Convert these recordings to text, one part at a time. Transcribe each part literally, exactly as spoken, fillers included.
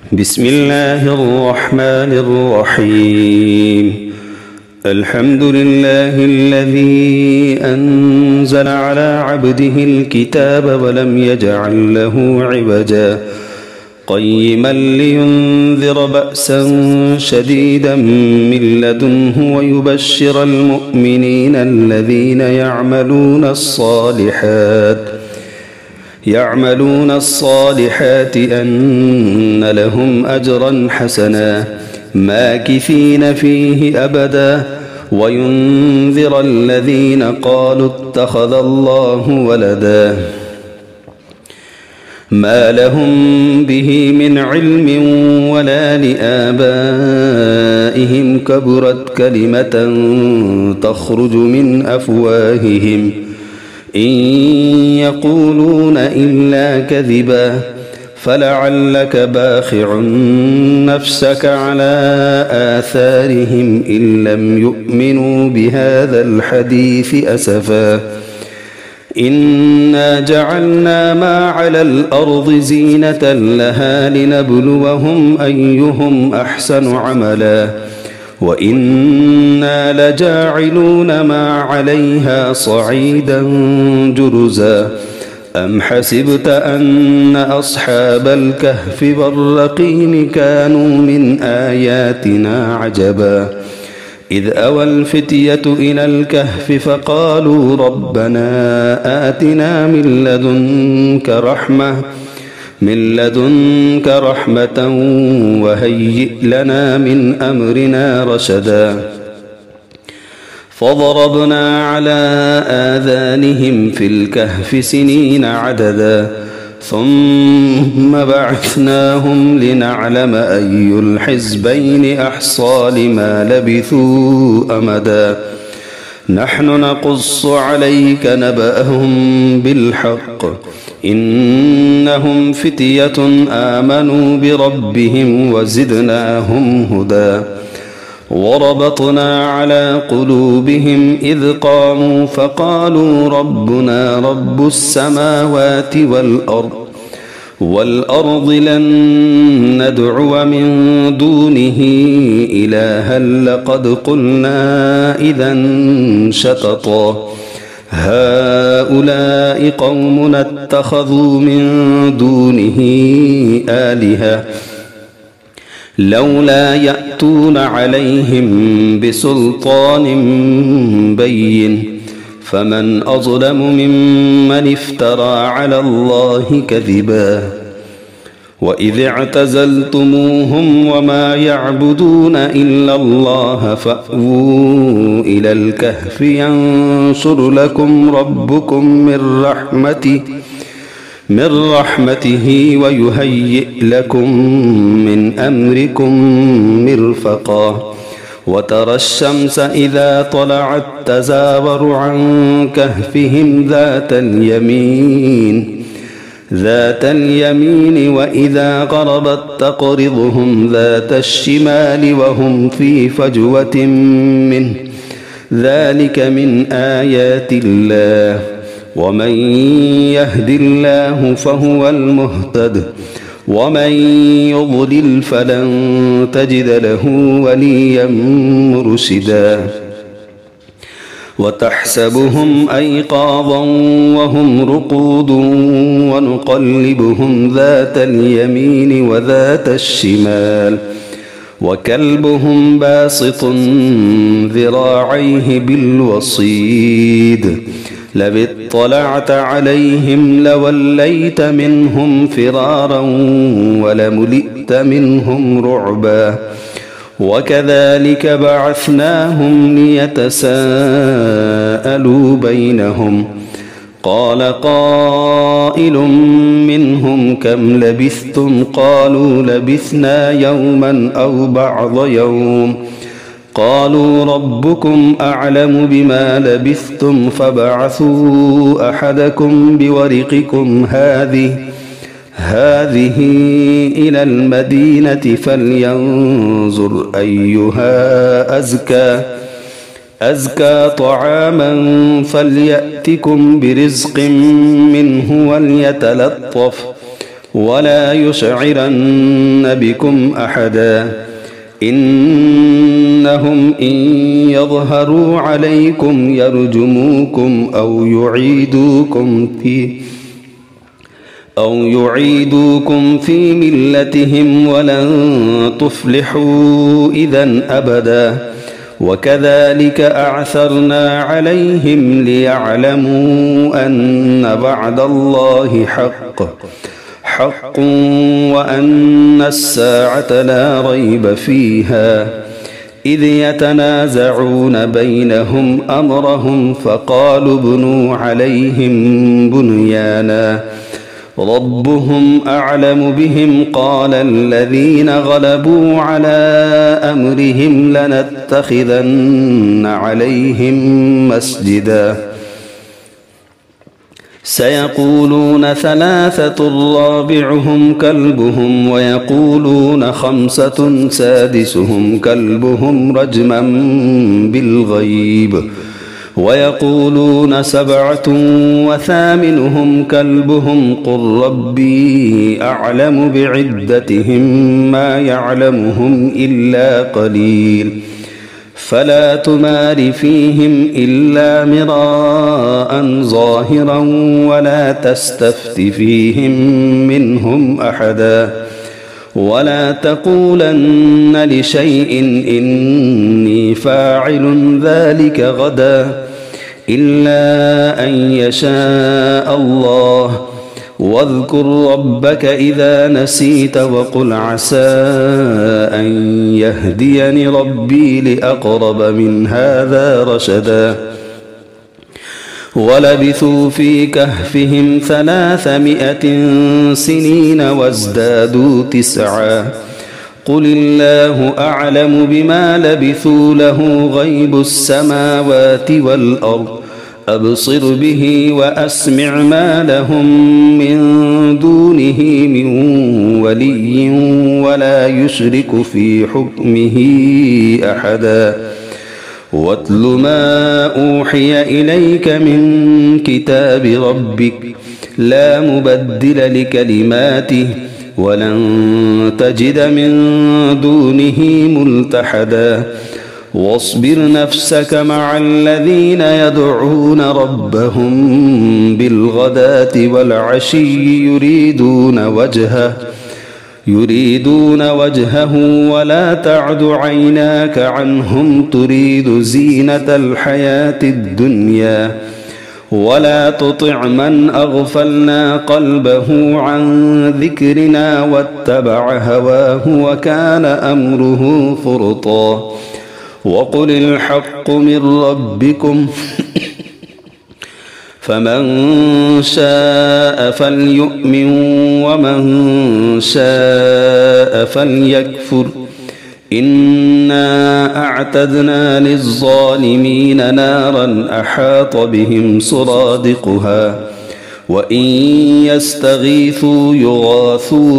بسم الله الرحمن الرحيم. الحمد لله الذي أنزل على عبده الكتاب ولم يجعل له عوجا قيما لينذر بأسا شديدا من لدنه ويبشر المؤمنين الذين يعملون الصالحات يعملون الصالحات أن لهم أجرا حسنا ماكثين فيه أبدا وينذر الذين قالوا اتخذ الله ولدا ما لهم به من علم ولا لآبائهم كبرت كلمة تخرج من أفواههم إن يقولون إلا كذبا فلعلك باخع نفسك على آثارهم إن لم يؤمنوا بهذا الحديث أسفا إنا جعلنا ما على الأرض زينة لها لنبلوهم أيهم أحسن عملا وإنا لجاعلون ما عليها صعيدا جرزا أم حسبت أن أصحاب الكهف والرقيم كانوا من آياتنا عجبا إذ أوى الفتية إلى الكهف فقالوا ربنا آتنا من لدنك رحمة من لدنك رحمة وهيئ لنا من أمرنا رشدا فضربنا على آذانهم في الكهف سنين عددا ثم بعثناهم لنعلم أي الحزبين أحصى لما لبثوا أمدا نحن نقص عليك نبأهم بالحق إنهم فتية آمنوا بربهم وزدناهم هدى وربطنا على قلوبهم إذ قاموا فقالوا ربنا رب السماوات والأرض والأرض لن ندعو من دونه إلها لقد قلنا إذا شططا هؤلاء قومنا اتخذوا من دونه آلهة لولا يأتون عليهم بسلطان بين فمن أظلم ممن افترى على الله كذبا وإذ اعتزلتموهم وما يعبدون إلا الله فأووا إلى الكهف ينشر لكم ربكم من رحمته من رحمته ويهيئ لكم من أمركم مرفقا وترى الشمس إذا طلعت تزاور عن كهفهم ذات اليمين ذات اليمين وإذا غربت تقرضهم ذات الشمال وهم في فجوة منه ذلك من آيات الله ومن يهد الله فهو المهتد ومن يضلل فلن تجد له وليا مرشدا وتحسبهم أيقاظا وهم رقود ونقلبهم ذات اليمين وذات الشمال وكلبهم باسط ذراعيه بالوصيد لو اطلعت عليهم لوليت منهم فرارا ولملئت منهم رعبا وكذلك بعثناهم ليتساءلوا بينهم قال قائل منهم كم لبثتم قالوا لبثنا يوما أو بعض يوم قالوا ربكم أعلم بما لبثتم فابعثوا أحدكم بورقكم هذه هذه إلى المدينة فلينظر أيها أزكى أزكى طعاما فليأتكم برزق منه وليتلطف ولا يشعرن بكم أحدا إنهم إن يظهروا عليكم يرجموكم أو يعيدوكم في أو يعيدوكم في ملتهم ولن تفلحوا إذا أبدا وكذلك أعثرنا عليهم ليعلموا أن وعد الله حق حق وأن الساعة لا ريب فيها إذ يتنازعون بينهم أمرهم فقالوا ابنوا عليهم بنيانا ربهم أعلم بهم قال الذين غلبوا على أمرهم لنتخذن عليهم مسجدا سيقولون ثلاثة رابعهم كلبهم ويقولون خمسة سادسهم كلبهم رجما بالغيب ويقولون سبعة وثامنهم كلبهم قل ربي أعلم بعدتهم ما يعلمهم إلا قليل فلا تمار فيهم إلا مراء ظاهرا ولا تستفت فيهم منهم أحدا ولا تقولن لشيء إني فاعل ذلك غدا إلا أن يشاء الله واذكر ربك إذا نسيت وقل عسى أن يهديني ربي لأقرب من هذا رشدا ولبثوا في كهفهم ثلاثمائة سنين وازدادوا تسعا قل الله أعلم بما لبثوا له غيب السماوات والأرض أبصر به وأسمع ما لهم من دونه من ولي ولا يشرك في حكمه أحدا واتل ما أوحي إليك من كتاب ربك لا مبدل لكلماته ولن تجد من دونه ملتحدا واصبر نفسك مع الذين يدعون ربهم بالغداة والعشي يريدون وجهه يريدون وجهه ولا تعد عيناك عنهم تريد زينة الحياة الدنيا ولا تطع من أغفلنا قلبه عن ذكرنا واتبع هواه وكان أمره فرطا وقل الحق من ربكم فمن شاء فليؤمن ومن شاء فليكفر إنا أعتدنا للظالمين نارا أحاط بهم سرادقها وإن يستغيثوا يغاثوا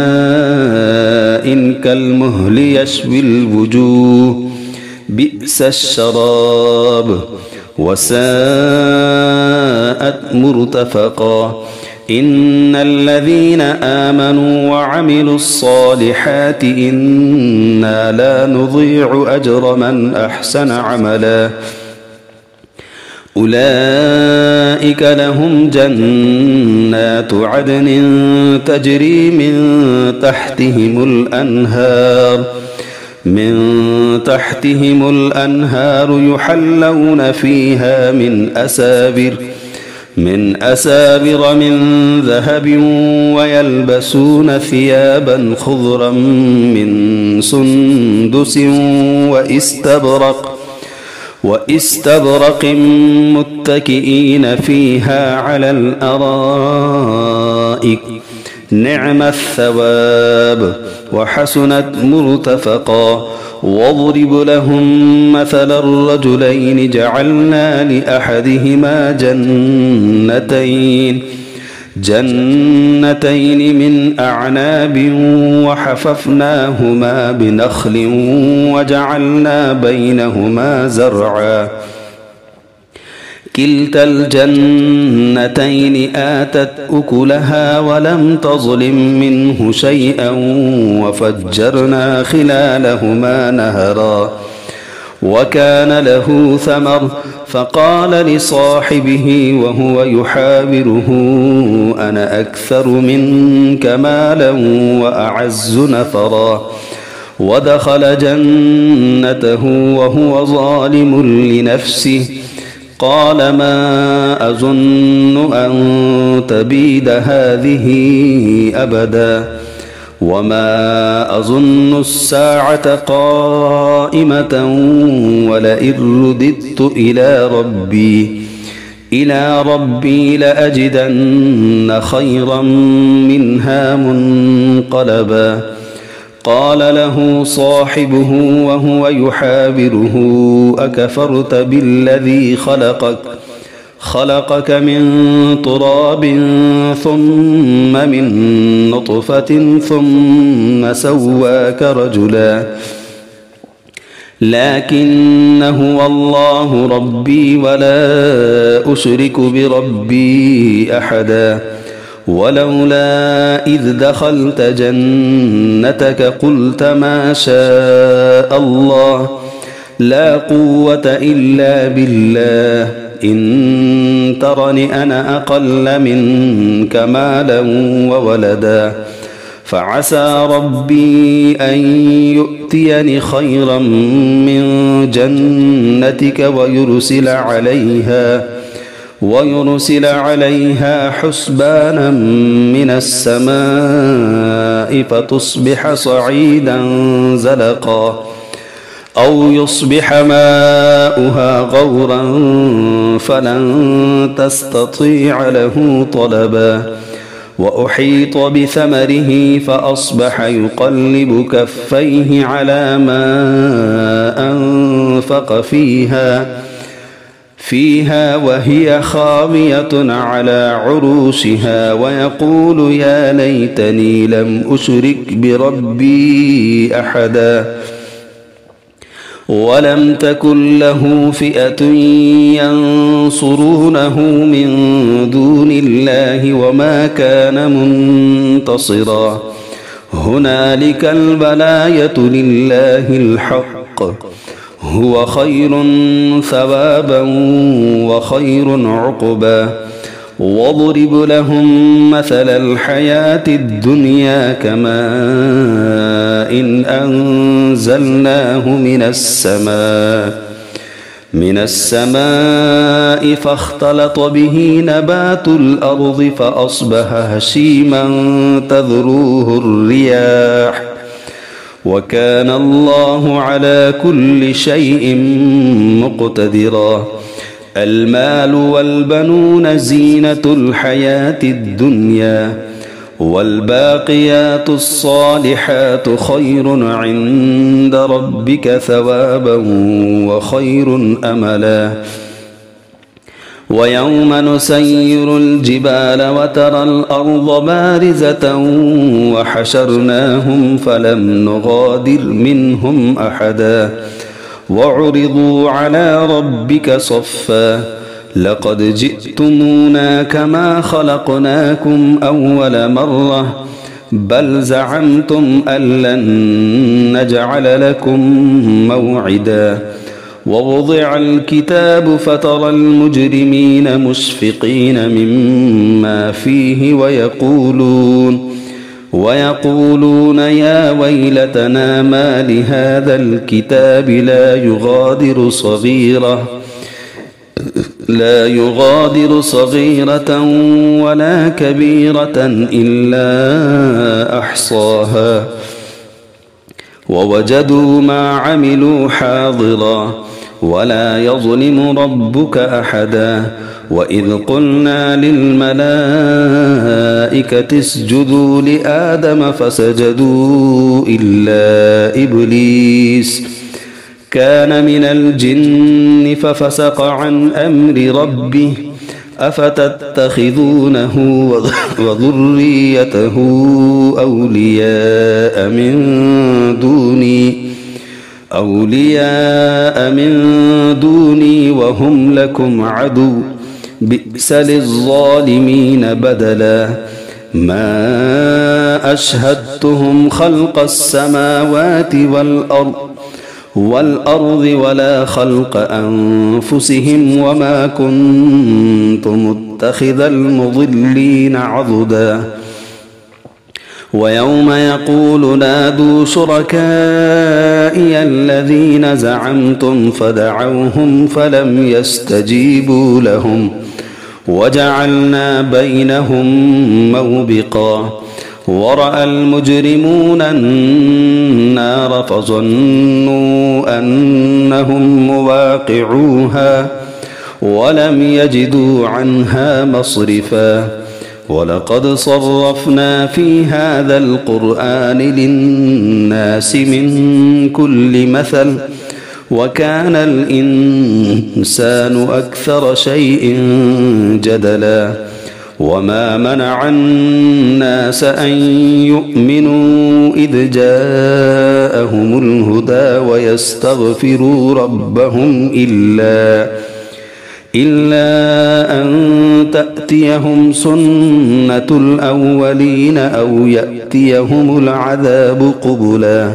بماء كالمهل يشوي الوجوه بئس الشراب وساءت مرتفقا إن الذين آمنوا وعملوا الصالحات إنا لا نضيع أجر من أحسن عملا أولئك لهم جنات عدن تجري من تحتهم الأنهار من تحتهم الأنهار يحلون فيها من أسابر من أسابر من ذهب ويلبسون ثيابا خضرا من سندس وإستبرق وإستبرق متكئين فيها على الأرائك نعم الثواب وحسنت مرتفقا واضرب لهم مثل الرجلين جعلنا لأحدهما جنتين جنتين من أعناب وحففناهما بنخل وجعلنا بينهما زرعا كلتا الجنتين آتت أكلها ولم تظلم منه شيئا وفجرنا خلالهما نهرا وكان له ثمر فقال لصاحبه وهو يحاوره أنا أكثر منك مالا وأعز نفرا ودخل جنته وهو ظالم لنفسه قال ما أظن أن تبيد هذه أبدا وما أظن الساعة قائمة ولئن رددت إلى ربي إلى ربي لأجدن خيرا منها منقلبا قال له صاحبه وهو يحاوره أكفرت بالذي خلقك خلقك من تراب ثم من نطفة ثم سواك رجلا لكن هو الله ربي ولا أشرك بربي أحدا ولولا إذ دخلت جنتك قلت ما شاء الله لا قوة إلا بالله إن ترني أنا أقل منك مالا وولدا فعسى ربي أن يؤتيني خيرا من جنتك ويرسل عليها ويرسل عليها حسبانا من السماء فتصبح صعيدا زلقا أو يصبح ماؤها غورا فلن تستطيع له طلبا وأحيط بثمره فأصبح يقلب كفيه على ما أنفق فيها فيها وهي خاوية على عروشها ويقول يا ليتني لم أشرك بربي أحدا ولم تكن له فئة ينصرونه من دون الله وما كان منتصرا هنالك الولاية لله الحق هو خير ثوابا وخير عقبا واضرب لهم مثل الحياة الدنيا كماء إن أنزلناه من السماء من السماء فاختلط به نبات الأرض فأصبح هشيما تذروه الرياح وكان الله على كل شيء مقتدرا المال والبنون زينة الحياة الدنيا والباقيات الصالحات خير عند ربك ثوابا وخير أملا ويوم نسير الجبال وترى الأرض بارزة وحشرناهم فلم نغادر منهم أحدا وعرضوا على ربك صفا لقد جئتمونا كما خلقناكم أول مرة بل زعمتم أن لن نجعل لكم موعدا ووضع الكتاب فترى المجرمين مشفقين مما فيه ويقولون ويقولون يا ويلتنا ما لهذا الكتاب لا يغادر صغيرة لا يغادر صغيرة ولا كبيرة إلا أحصاها ووجدوا ما عملوا حاضرا ولا يظلم ربك أحدا وإذ قلنا للملائكة اسجدوا لآدم فسجدوا إلا إبليس كان من الجن ففسق عن أمر ربه أفتتخذونه وذريته أولياء من دوني أولياء من دوني وهم لكم عدو بئس للظالمين بدلا ما أشهدتهم خلق السماوات والأرض والأرض ولا خلق أنفسهم وما كنت متخذ المضلين عضدا ويوم يقول نادوا شركائي الذين زعمتم فدعوهم فلم يستجيبوا لهم وجعلنا بينهم موبقا ورأى المجرمون النار فظنوا أنهم مواقعوها ولم يجدوا عنها مصرفا ولقد صرفنا في هذا القرآن للناس من كل مثل وكان الإنسان أكثر شيء جدلا وما منع الناس أن يؤمنوا إذ جاءهم الهدى ويستغفروا ربهم إلا إلا أن تأتيهم سنة الأولين أو يأتيهم العذاب قبلا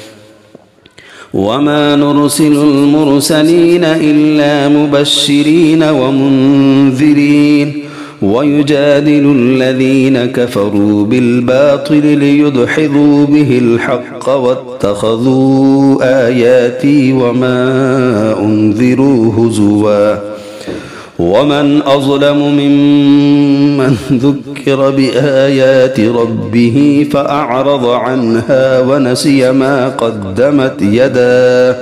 وما نرسل المرسلين إلا مبشرين ومنذرين ويجادل الذين كفروا بالباطل ليدحضوا به الحق واتخذوا آياتي وما أنذروا هزوا ومن أظلم ممن ذكر بآيات ربه فأعرض عنها ونسي ما قدمت يداه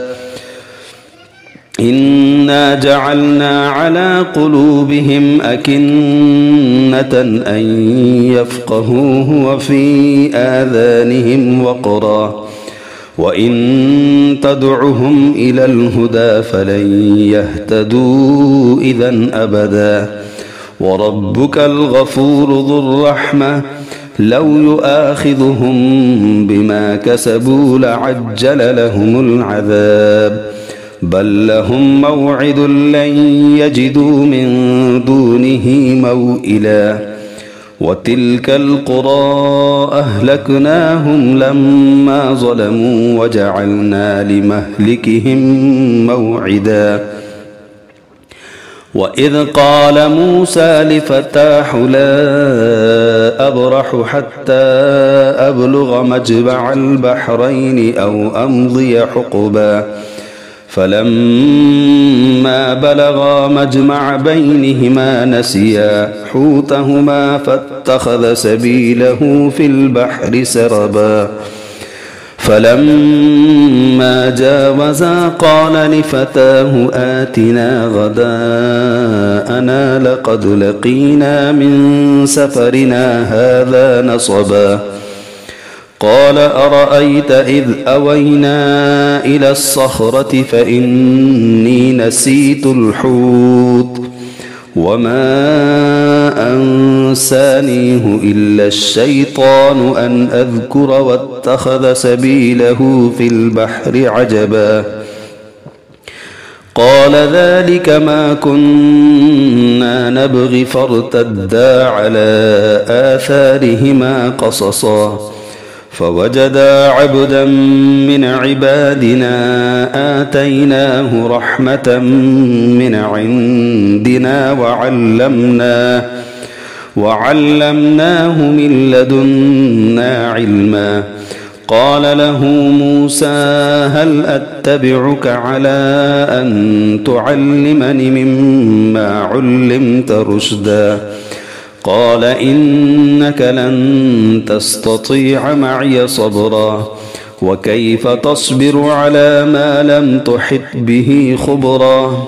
إنا جعلنا على قلوبهم أكنة أن يفقهوه وفي آذانهم وقرا وإن تدعهم إلى الهدى فلن يهتدوا إذا أبدا وربك الغفور ذو الرحمة لو يؤاخذهم بما كسبوا لعجل لهم العذاب بل لهم موعد لن يجدوا من دونه موئلا وتلك القرى أهلكناهم لما ظلموا وجعلنا لمهلكهم موعدا وإذ قال موسى لفتاه لا أبرح حتى أبلغ مجمع البحرين أو أمضي حقبا فلما بلغا مجمع بينهما نسيا حوتهما فاتخذ سبيله في البحر سربا فلما جاوزا قال لفتاه آتنا غداءنا لقد لقينا من سفرنا هذا نصبا قال أرأيت إذ أوينا إلى الصخرة فإني نسيت الحوت وما أنسانيه إلا الشيطان أن أذكر واتخذ سبيله في البحر عجبا قال ذلك ما كنا نبغي فارتدا على آثارهما قصصا فوجدا عبدا من عبادنا آتيناه رحمة من عندنا وعلمناه وعلمناه من لدنا علما قال له موسى هل أتبعك على أن تعلمني مما علمت رشدا قال إنك لن تستطيع معي صبرا وكيف تصبر على ما لم تحط به خبرا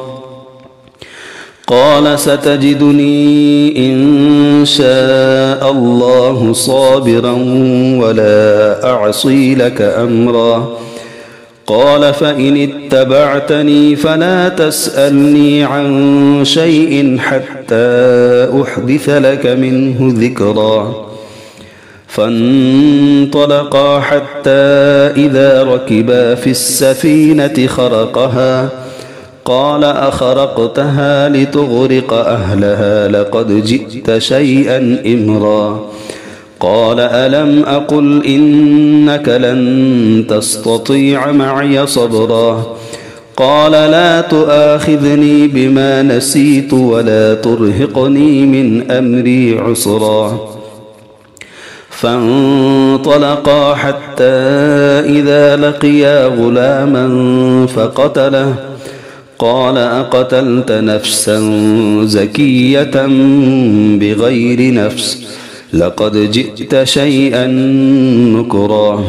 قال ستجدني إن شاء الله صابرا ولا أعصي لك أمرا قال فإن اتبعتني فلا تسألني عن شيء حتى أحدث لك منه ذكرا فانطلقا حتى إذا ركبا في السفينة خرقها قال أخرقتها لتغرق أهلها لقد جئت شيئا إمرا قال ألم أقل إنك لن تستطيع معي صبرا قال لا تؤاخذني بما نسيت ولا ترهقني من أمري عسرا فانطلقا حتى إذا لقيا غلاما فقتله قال أقتلت نفسا زكية بغير نفس لقد جئت شيئا نكرا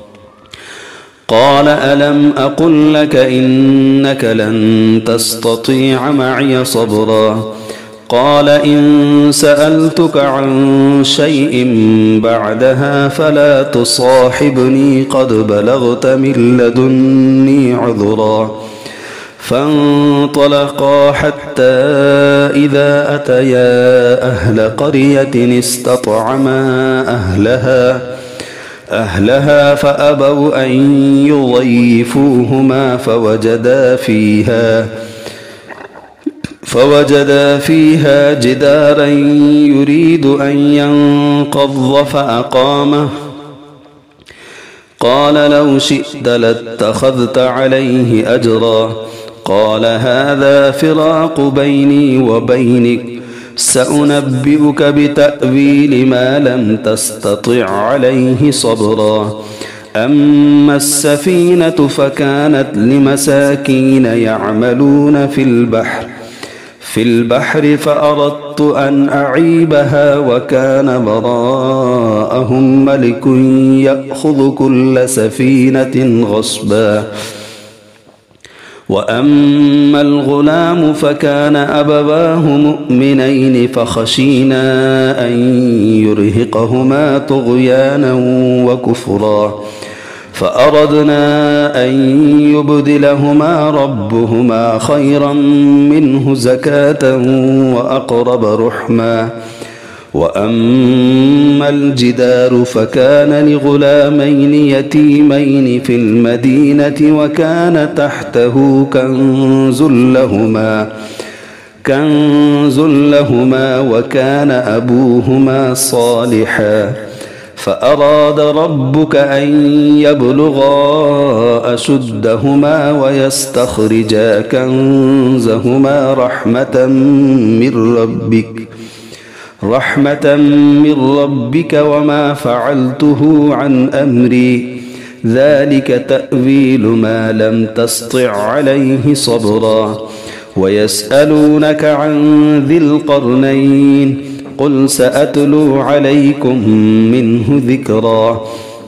قال ألم أقل لك إنك لن تستطيع معي صبرا قال إن سألتك عن شيء بعدها فلا تصاحبني قد بلغت من لدني عذرا فانطلقا حتى إذا أتيا أهل قرية استطعما أهلها أهلها فأبوا أن يضيفوهما فوجدا فيها فوجدا فيها جدارا يريد أن ينقض فأقامه قال لو شئت لاتخذت عليه أجرا قال هذا فراق بيني وبينك سأنبئك بتأويل ما لم تستطع عليه صبرا أما السفينة فكانت لمساكين يعملون في البحر في البحر فأردت أن أعيبها وكان وراءهم ملك يأخذ كل سفينة غصبا وأما الغلام فكان أبواه مؤمنين فخشينا أن يرهقهما طغيانا وكفرا فأردنا أن يبدلهما ربهما خيرا منه زكاة وأقرب رحما وأما الجدار فكان لغلامين يتيمين في المدينة وكان تحته كنز لهما كنز لهما وكان أبوهما صالحا فأراد ربك أن يبلغا أشدهما ويستخرجا كنزهما رحمة من ربك رحمة من ربك وما فعلته عن أمري ذلك تأويل ما لم تسطع عليه صبرا ويسألونك عن ذي القرنين قل سأتلو عليكم منه ذكرا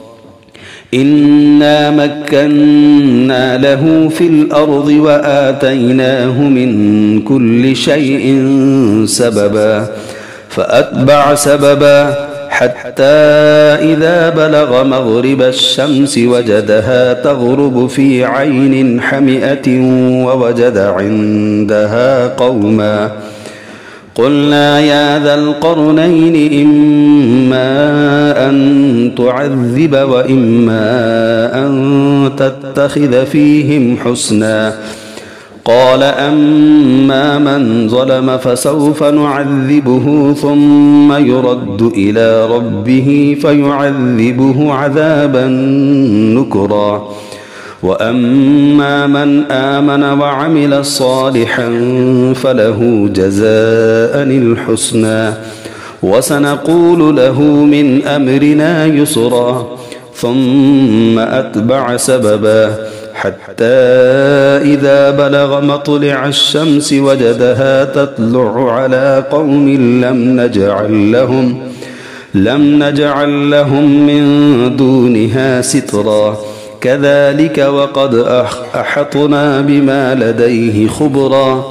إنا مكنا له في الأرض وآتيناه من كل شيء سببا فأتبع سببا حتى إذا بلغ مغرب الشمس وجدها تغرب في عين حمئة ووجد عندها قوما قلنا يا ذا القرنين إما أن تعذب وإما أن تتخذ فيهم حسنا قال أما من ظلم فسوف نعذبه ثم يرد إلى ربه فيعذبه عذابا نكرا وأما من آمن وعمل صالحا فله جزاء الحسنى وسنقول له من أمرنا يسرا ثم أتبع سببا حتى إذا بلغ مطلع الشمس وجدها تطلع على قوم لم نجعل لهم لم نجعل لهم من دونها سترا كذلك وقد أحطنا بما لديه خبرا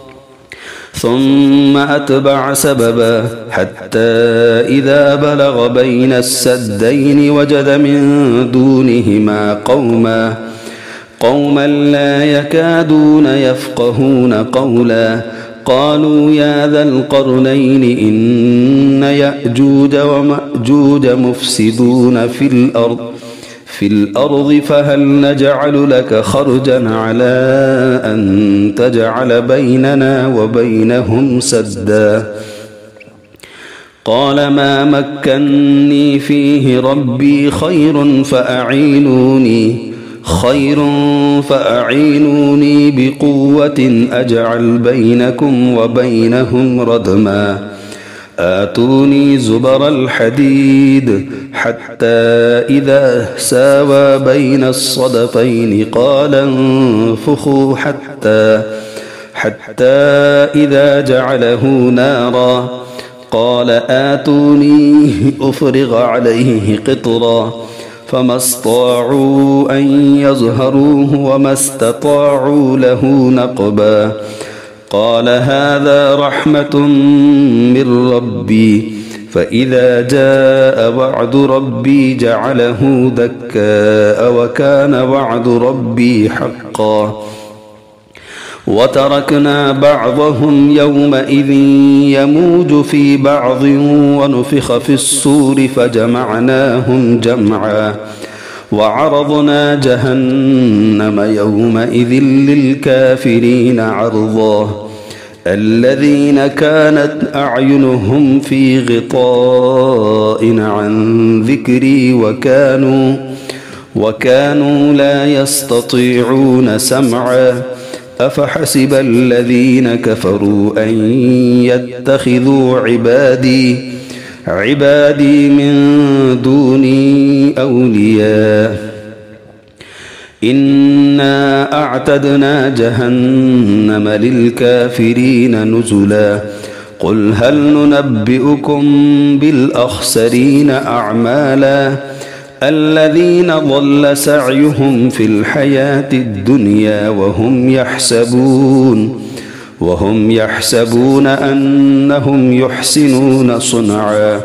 ثم أتبع سببا حتى إذا بلغ بين السدين وجد من دونهما قوما قوما لا يكادون يفقهون قولا قالوا يا ذا القرنين إن يأجوج ومأجوج مفسدون في الأرض في الأرض فهل نجعل لك خرجا على أن تجعل بيننا وبينهم سدا قال ما مكني فيه ربي خير فأعينوني خير فأعينوني بقوة أجعل بينكم وبينهم ردما آتوني زبر الحديد حتى إذا ساوى بين الصدفين قال انفخوا حتى حتى إذا جعله نارا قال آتوني أفرغ عليه قطرا فما استطاعوا أن يظهروه وما استطاعوا له نقبا قال هذا رحمة من ربي فإذا جاء وعد ربي جعله دكاء وكان وعد ربي حقا وتركنا بعضهم يومئذ يموج في بعض ونفخ في الصور فجمعناهم جمعا وعرضنا جهنم يومئذ للكافرين عرضا الذين كانت أعينهم في غطاء عن ذكري وكانوا وكانوا لا يستطيعون سمعا أفحسب الذين كفروا أن يتخذوا عبادي عبادي من دوني أولياء إنا أعتدنا جهنم للكافرين نزلا قل هل ننبئكم بالأخسرين أعمالا الذين ضل سعيهم في الحياة الدنيا وهم يحسبون وهم يحسبون أنهم يحسنون صنعا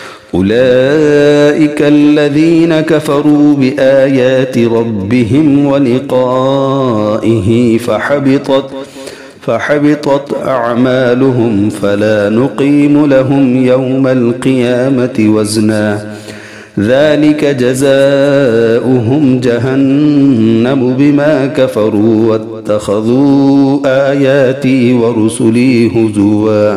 أولئك الذين كفروا بآيات ربهم ولقائه فحبطت فحبطت أعمالهم فلا نقيم لهم يوم القيامة وزنا ذلك جزاؤهم جهنم بما كفروا واتخذوا آياتي ورسلي هزوا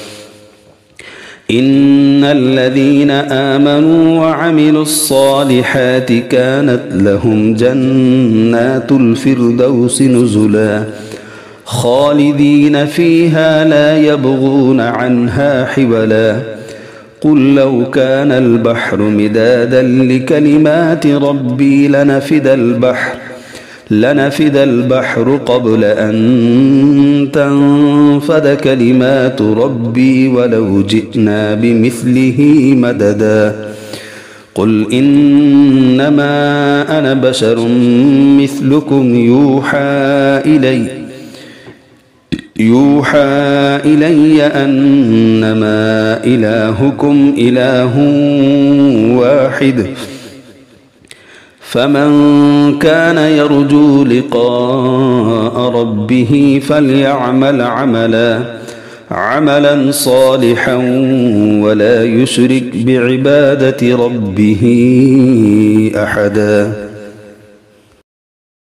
إن الذين آمنوا وعملوا الصالحات كانت لهم جنات الفردوس نزلا خالدين فيها لا يبغون عنها حولا قل لو كان البحر مدادا لكلمات ربي لنفد البحر لنفد البحر قبل أن تنفد كلمات ربي ولو جئنا بمثله مددا قل إنما أنا بشر مثلكم يوحى إلي يوحى إلي أنما إلهكم إله واحد فمن كان يرجو لقاء ربه فليعمل عملا عملا صالحا ولا يشرك بعبادة ربه أحدا.